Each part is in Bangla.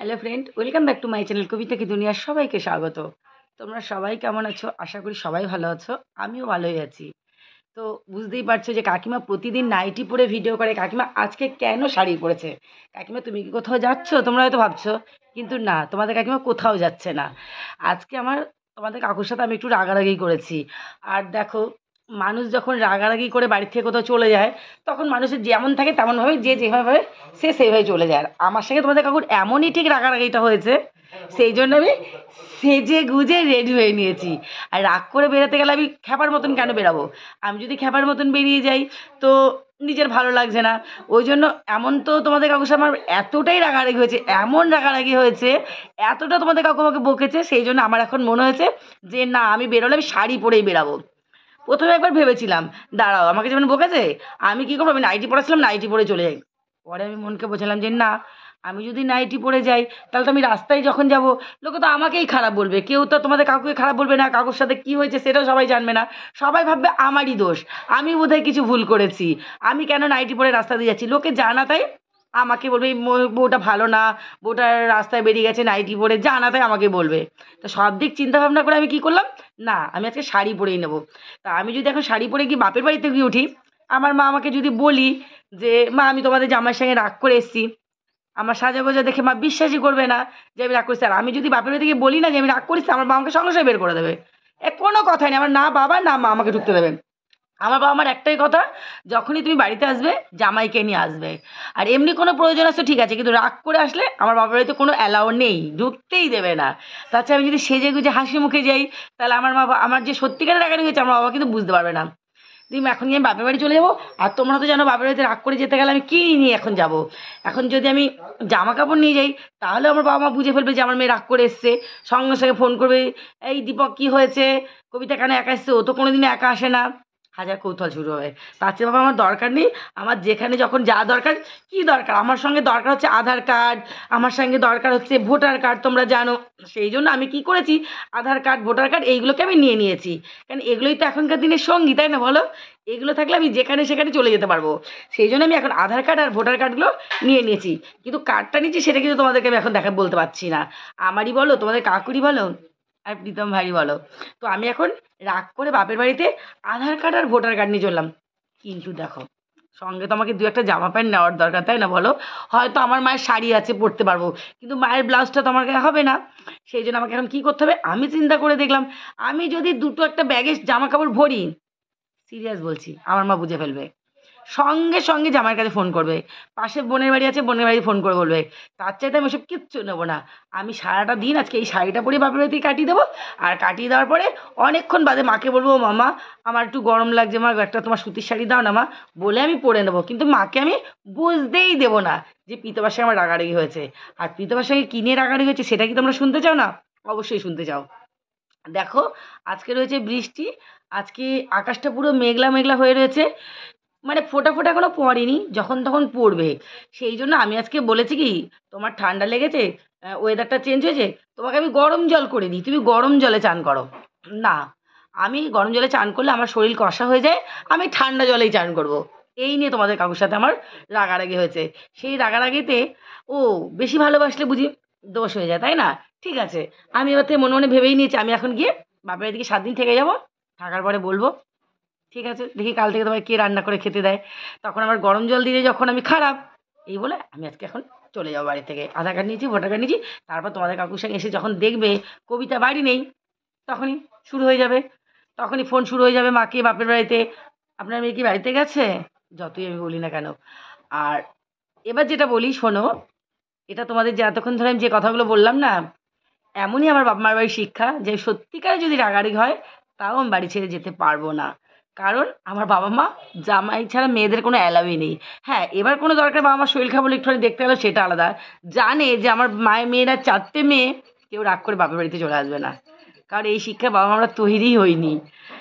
Hello friend, welcome back to my channel Kabita কি দুনিয়ার সবাইকে স্বাগত। তোমরা সবাই কেমন আছো? আশা করি সবাই ভালো আছো। আমিও ভালোই আছি। তো বুঝতেই পারছো যে কাকিমা প্রতিদিন নাইটি পরে ভিডিও করে। কাকিমা আজকে কেন শাড়ি পরেছে? কাকিমা তুমি কি কোথাও যাচ্ছ? তোমরা হয়তো ভাবছো, কিন্তু না, তোমাদের কাকিমা কোথাও যাচ্ছে না। আজকে তোমাদের কাকুর সাথে আমি একটু রাগারাগি করেছি। আর দেখো, মানুষ যখন রাগারাগি করে বাড়ি থেকে কোথাও চলে যায়, তখন মানুষের যেমন থাকে তেমনভাবে, যে যেভাবে সে সেইভাবে চলে যায়। আর আমার সঙ্গে তোমাদের কাকুর এমনই ঠিক রাগারাগিটা হয়েছে, সেই জন্য আমি সেজে গুজে রেডি হয়ে নিয়েছি। আর রাগ করে বেরোতে গেলে আমি খ্যাপার মতন কেন বেরাবো? আমি যদি খ্যাপার মতন বেরিয়ে যাই, তো নিজের ভালো লাগছে না। ওই জন্য এমন তো তোমাদের কাকুর সাথে আমার এতটাই রাগারাগি হয়েছে, এমন রাগারাগি হয়েছে, এতটা তোমাদের কাকু আমাকে বকেছে, সেই জন্য আমার এখন মনে হয়েছে যে না, আমি বেরোলে আমি শাড়ি পরেই বেরাবো। প্রথমে একবার ভেবেছিলাম, দাঁড়াও, আমাকে যেমন বকেছে, আমি কী করবো, আমি নাইটি পরেছিলাম, নাইটি পরে চলে যাই। পরে আমি মনকে বোঝালাম যে না, আমি যদি নাইটি পরে যাই, তাহলে তো আমি রাস্তায় যখন যাব, লোকে তো আমাকেই খারাপ বলবে। কেউ তো তোমাদের কাকুকে খারাপ বলবে না, কাকুর সাথে কী হয়েছে সেটাও সবাই জানবে না। সবাই ভাববে আমারই দোষ, আমি বোধহয় কিছু ভুল করেছি। আমি কেন নাইটি পরে রাস্তা দিয়ে যাচ্ছি, লোকে জানা তাই আমাকে বলবে এই বউটা ভালো না, বউটা রাস্তায় বেরিয়ে গেছে নাইটি পরে, জানা তাই আমাকে বলবে। তো সব দিক চিন্তা ভাবনা করে আমি কি করলাম, না, আমি আজকে শাড়ি পরেই নেবো। তা আমি যদি এখন শাড়ি পরে গিয়ে বাপের বাড়িতে গিয়ে উঠি, আমার মা আমাকে যদি বলি যে মা আমি তোমাদের জামাইয়ের সঙ্গে রাগ করে এসেছি, আমার সাজা গোজা দেখে মা বিশ্বাসই করবে না যে আমি রাগ করেছি। আর আমি যদি বাপের বাড়ি থেকে বলি না যে আমি রাগ করেছি, আমার মা আমাকে সঙ্গে সঙ্গে বের করে দেবে। কোনো কথাই নেই, আমার না বাবা না মা আমাকে ঢুকতে দেবে। আমার বাবা আমার একটাই কথা, যখনই তুমি বাড়িতে আসবে জামাইকে নিয়ে আসবে। আর এমনি কোনো প্রয়োজন আছে ঠিক আছে, কিন্তু রাগ করে আসলে আমার বাবার বাড়িতে কোনো অ্যালাউ নেই, ঢুকতেই দেবে না। তাছাড়া আমি যদি সেজে গুজে হাসি মুখে যাই, তাহলে আমার মা আমার যে সত্যিকারের রাগানি হয়েছে আমার বাবা কিন্তু বুঝতে পারবে না। তুমি এখন গিয়ে আমি বাপের বাড়ি চলে যাবো। আর তোমরা তো জানো বাপের বাড়িতে রাগ করে যেতে গেলে আমি কী নিয়ে এখন যাব। এখন যদি আমি জামা কাপড় নিয়ে যাই, তাহলে আমার বাবা মা বুঝে ফেলবে যে আমার মেয়ে রাগ করে এসছে। সঙ্গে সঙ্গে ফোন করবে, এই দীপক কী হয়েছে, কবিতা কেন একা এসছে, ও তো কোনোদিনও একা আসে না। হাজার কৌতূহল শুরু হবে। তার চেয়ে বাবা আমার দরকার নেই। আমার যেখানে যখন যা দরকার, কি দরকার, আমার সঙ্গে দরকার হচ্ছে আধার কার্ড, আমার সঙ্গে দরকার হচ্ছে ভোটার কার্ড, তোমরা জানো। সেই জন্য আমি কি করেছি, আধার কার্ড ভোটার কার্ড এইগুলোকে আমি নিয়ে নিয়েছি। কারণ এগুলোই তো এখনকার দিনের সঙ্গী, তাই না বলো? এগুলো থাকলে আমি যেখানে সেখানে চলে যেতে পারবো। সেই জন্য আমি এখন আধার কার্ড আর ভোটার কার্ডগুলো নিয়ে নিয়েছি। কিন্তু কার্ডটা নিয়েছি সেটা কিন্তু তোমাদেরকে আমি এখন দেখা বলতে পারছি না। আমারই বলো, তোমাদের কাকুরই বলো, আর প্রীতম ভাইরই বলো। তো আমি এখন রাগ করে বাপের বাড়িতে আধার কার্ড আর ভোটার কার্ড নিয়ে চললাম। কিন্তু দেখো, সঙ্গে তো আমাকে দু একটা জামা প্যান্ট নেওয়ার দরকার, তাই না বলো? হয়তো আমার মায়ের শাড়ি আছে পরতে পারবো, কিন্তু মায়ের ব্লাউজটা তো আমার গায়ে হবে না। সেই জন্য আমাকে এখন কী করতে হবে, আমি চিন্তা করে দেখলাম, আমি যদি দুটো একটা ব্যাগে জামা কাপড় ভরি, সিরিয়াস বলছি, আমার মা বুঝে ফেলবে। সঙ্গে সঙ্গে জামাইয়ের কাছে ফোন করবে। পাশে বোনের বাড়ি আছে, বোনের বাড়ি ফোন করে বলবে। তার চাইতে আমি ওসব কিচ্ছু নেবো না। আমি সারাটা দিন আজকে এই শাড়িটা পরে বাপের বাড়িতেই কাটিয়ে দেবো। আর কাটিয়ে দেওয়ার পরে অনেকক্ষণ বাদে মাকে বলবো, মামা আমার একটু গরম লাগছে, মা একটা তোমার সুতির শাড়ি দাও না মা, বলে আমি পরে নেবো। কিন্তু মাকে আমি বুঝতেই দেবো না যে প্রীতমের সঙ্গে আমার রাগারাগি হয়েছে। আর প্রীতমের সঙ্গে কী নিয়ে রাগারাগি হয়েছে সেটা কি তোমরা শুনতে চাও না? অবশ্যই শুনতে চাও। দেখো, আজকে রয়েছে বৃষ্টি। আজকে আকাশটা পুরো মেঘলা মেঘলা হয়ে রয়েছে, মানে ফোঁটা ফোঁটা এখনো পড়েনি, যখন তখন পড়বে। সেই জন্য আমি আজকে বলেছি কি, তোমার ঠান্ডা লেগেছে, ওয়েদারটা চেঞ্জ হয়েছে, তোমাকে আমি গরম জল করে দিই, তুমি গরম জলে চান করো। না, আমি গরম জলে চান করলে আমার শরীর কষা হয়ে যায়, আমি ঠান্ডা জলেই চান করব। এই নিয়ে তোমাদের কাকুর সাথে আমার রাগারাগি হয়েছে। সেই রাগারাগিতে ও বেশি ভালোবাসলে বুঝি দোষ হয়ে যায়, তাই না? ঠিক আছে, আমি এবার থেকে মনে মনে ভেবেই নিয়েছি, আমি এখন গিয়ে বাপের বাড়ি থেকে 7 দিন থেকে যাব। থাকার পরে বলবো, ঠিক আছে, দেখি কাল থেকে তোমায় কে রান্না করে খেতে দেয়। তখন আবার গরম জল দিলে যখন আমি খারাপ, এই বলে আমি আজকে এখন চলে যাবো বাড়ি থেকে। আধার কার্ড নিয়েছি, ভোটার কার্ড নিয়েছি। তারপর তোমাদের কাকুর সঙ্গে এসে যখন দেখবে কবিতা বাড়ি নেই, তখনই শুরু হয়ে যাবে। তখনই ফোন শুরু হয়ে যাবে মাকে বাপের বাড়িতে, আপনার মেয়ে কি বাড়িতে গেছে? যতই আমি বলি না কেন। আর এবার যেটা বলি শোনো, এটা তোমাদের যে এতক্ষণ ধরে আমি যে কথাগুলো বললাম না, এমনই আমার বাপ মার বাড়ির শিক্ষা, যে সত্যিকারে যদি রাগারাগি হয়, তাও আমি বাড়ি ছেড়ে যেতে পারবো না। কারণ আমার বাবা মা জামাই ছাড়া মেয়েদের কোনো অ্যালাউই নেই। হ্যাঁ, এবার কোনো দরকার বাবা মার শরীর খারাপ হলে একটুখানি দেখতে গেলো সেটা আলাদা। জানে যে আমার মায়ের মেয়েরা 4টে মেয়ে, কেউ রাগ করে বাপের বাড়িতে চলে আসবে না। কারণ এই শিক্ষায় বাবা মা আমরা তৈরিই হইনি।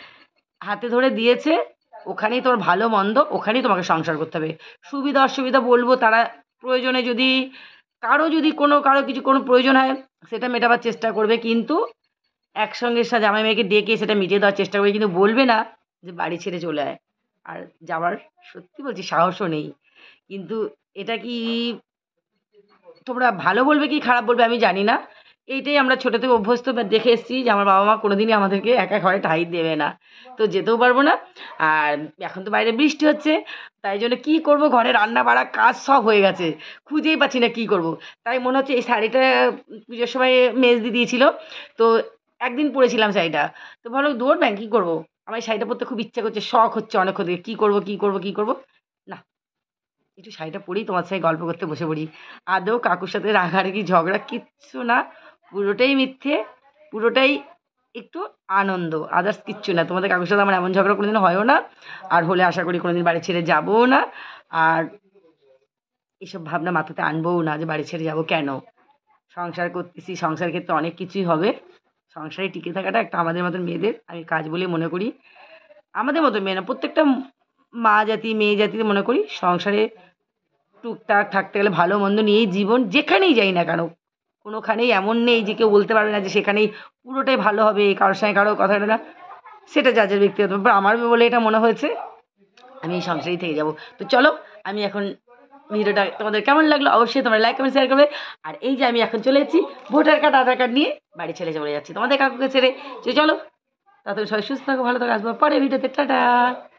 হাতে ধরে দিয়েছে, ওখানেই তোর ভালো মন্দ, ওখানেই তোমাকে সংসার করতে হবে। সুবিধা অসুবিধা বলবো, তারা প্রয়োজনে যদি কারো কিছু কোনো প্রয়োজন হয়, সেটা মেটাবার চেষ্টা করবে। কিন্তু একসঙ্গে জামাই মেয়েকে ডেকে সেটা মিটিয়ে দেওয়ার চেষ্টা করবে, কিন্তু বলবে না যে বাড়ি ছেড়ে চলে আয়। আর যাওয়ার, সত্যি বলছি, সাহসও নেই। কিন্তু এটা কি তোমরা ভালো বলবে কি খারাপ বলবে আমি জানি না। এইটাই আমরা ছোটো থেকে অভ্যস্ত বা দেখে এসেছি যে আমার বাবা মা কোনোদিনই আমাদেরকে একা ঘরে ঠাঁই দেবে না। তো যেতেও পারবো না। আর এখন তো বাইরে বৃষ্টি হচ্ছে, তাই জন্য কী করবো, ঘরে রান্না বাড়া কাজ সব হয়ে গেছে, খুঁজেই পাচ্ছি না কী করবো। তাই মনে হচ্ছে এই শাড়িটা পুজোর সময় মেজদি দিয়েছিল, তো একদিন পরেছিলাম শাড়িটা, তো ভালো দৌড় ব্যাং কী করবো, আমার এই শাড়িটা পরতে খুব ইচ্ছা করছে, শখ হচ্ছে অনেক থেকে কী করবো কী করবো কী করবো না, একটু শাড়িটা পরেই তোমার সাথে গল্প করতে বসে পড়ি। আদৌ কাকুর সাথে রাগারাগি ঝগড়া কিচ্ছু না, পুরোটাই মিথ্যে, পুরোটাই একটু আনন্দ, আদার্স কিচ্ছু না। তোমাদের কাকুর সাথে আমার এমন ঝগড়া কোনোদিন হয়ও না, আর হলে আশা করি কোনোদিন বাড়ি ছেড়ে যাবোও না। আর এসব ভাবনা মাথাতে আনবোও না যে বাড়ি ছেড়ে যাবো কেন। সংসার করতেছি, সংসারের ক্ষেত্রে অনেক কিছুই হবে, সংসারে টিকে থাকাটা একটা আমাদের মতন মেয়েদের আমি কাজ বলে মনে করি। আমাদের মতো মেয়ে না, প্রত্যেকটা মা জাতি মেয়ে জাতিতে মনে করি সংসারে টুকটাক থাকতে গেলে ভালো মন্দ নিয়েই জীবন, যেখানেই যাই না কেন কোনোখানেই এমন নেই যে কেউ বলতে পারবে না যে সেখানেই পুরোটাই ভালো হবে, কারোর সঙ্গে কারো কথা না, সেটা যার ব্যক্তিগত ব্যাপার। আমার বলে এটা মনে হয়েছে আমি এই সংসারেই থেকে যাব। তো চলো, আমি এখন ভিডিওটা তোমাদের কেমন লাগলো অবশ্যই তোমরা লাইক কমেন্ট শেয়ার করবে। আর এই যে আমি এখন চলে এসেছি ভোটার কার্ড আধার কার্ড নিয়ে বাড়ি ছেড়ে চলে যাচ্ছি তোমাদের কাকুকে ছেড়ে। যে চলো, তাড়াতাড়ি সবাই সুস্থ থাকো, ভালো থাকো, আসবো পরে ভিডিওতে, টাটা।